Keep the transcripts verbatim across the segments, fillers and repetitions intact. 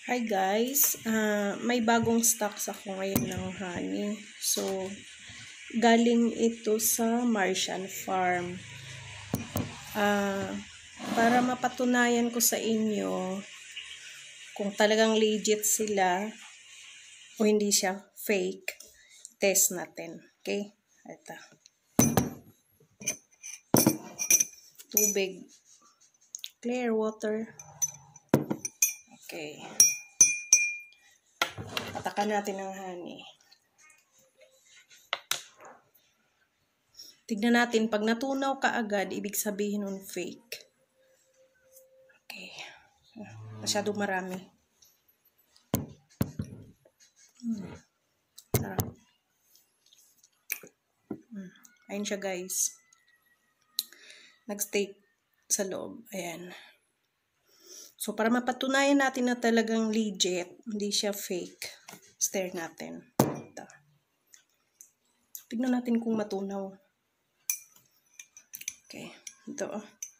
Hi guys, uh, may bagong stocks ako ngayon ng honey. So, galing ito sa Martian Farm. Uh, para mapatunayan ko sa inyo kung talagang legit sila o hindi siya fake, test natin. Okay? Ito. Tubig. Clear water. Okay. Patakan natin ang honey. Tignan natin, pag natunaw ka agad, ibig sabihin nun fake. Okay. Masyado marami. Hmm. Sarap. Hmm. Ayun siya guys. Nag-stay sa loob. Ayan. So, para mapatunayan natin na talagang legit, hindi siya fake, stir natin. Ito. Tignan natin kung matunaw. Okay. Ito.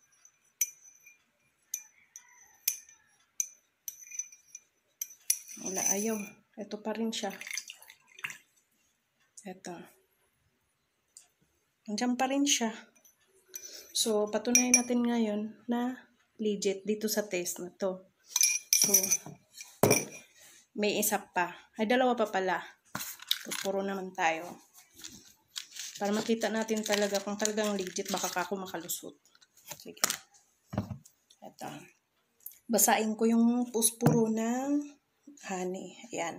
Wala, ayaw. Ito pa rin siya. Ito. Nandiyan pa rin siya. So, patunayan natin ngayon na legit dito sa test na to. So, may isa pa. Ay, dalawa pa pala. Puro naman tayo. Para makita natin talaga kung talagang legit, baka ako makalusot. Sige. Ito. Basain ko yung puspuro ng honey. Ayan.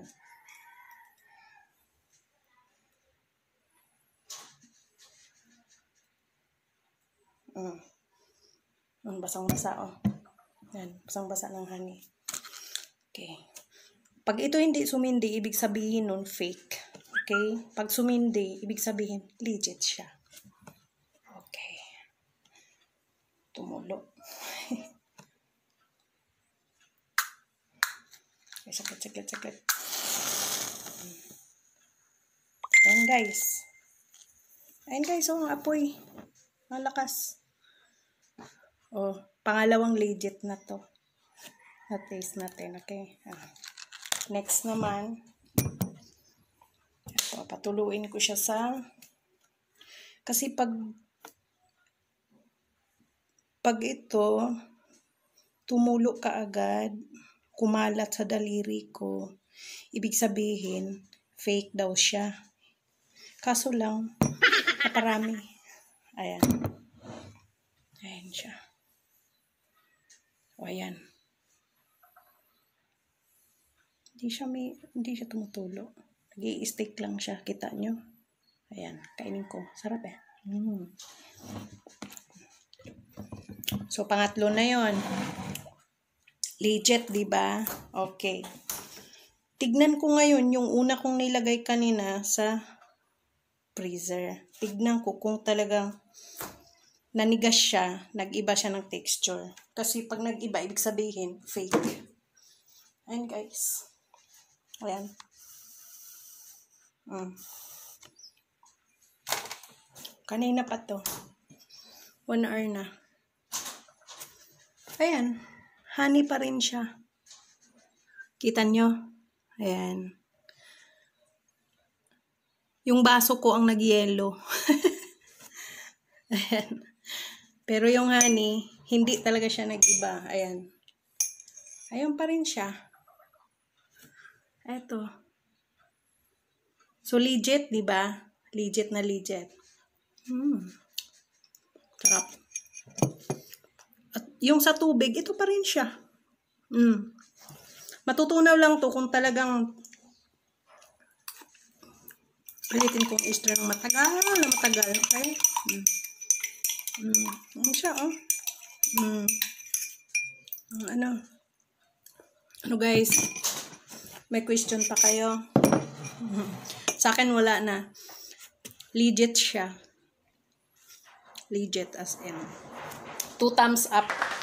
Mm. Mm, basang-basa, oh. Ayan. Basang-basa ng honey. Okay. Pag ito hindi sumindi, ibig sabihin nun fake. Okay? Pag sumindi, ibig sabihin legit siya. Okay. Tumulo. Okay, sakit, sakit, sakit. Ayan guys. Ayan guys, oh, apoy. Malakas. Oh, pangalawang legit na to. Na-taste natin, okay? Ah. Next naman, ito, patuluin ko siya sa, kasi pag, pag ito, tumulo ka agad, kumalat sa daliri ko, ibig sabihin, fake daw siya. Kaso lang, naparami. Ayan. Ayan siya. O, ayan. Hindi siya may, hindi siya tumutulo. Nag-i-stick lang siya. Kita nyo? Ayan. Kainin ko. Sarap eh. Mm. So, pangatlo na yon. Legit, diba? Okay. Tignan ko ngayon yung una kong nilagay kanina sa freezer. Tignan ko kung talagang nanigas siya, nag-iba siya ng texture. Kasi pag nag-iba, ibig sabihin, fake. Ayan guys. Ayan. Mm. Kanina pa to. One hour na. Ayan. Honey pa rin siya. Kita nyo? Ayan. Yung baso ko ang nag-yellow. Ayan. Pero yung honey, hindi talaga siya nag-iba. Ayan. Ayan pa rin siya. Eto. So, legit, di ba? Legit na legit. Hmm. Sarap. At yung sa tubig, ito pa rin siya. Hmm. Matutunaw lang to kung talagang ulitin kong extra ng matagal na matagal. Okay? Hmm. Hmm. Ano siya, oh? Hmm. Ano? Ano guys? May question pa kayo? Sa akin wala na. Legit siya. Legit as in. Two thumbs up.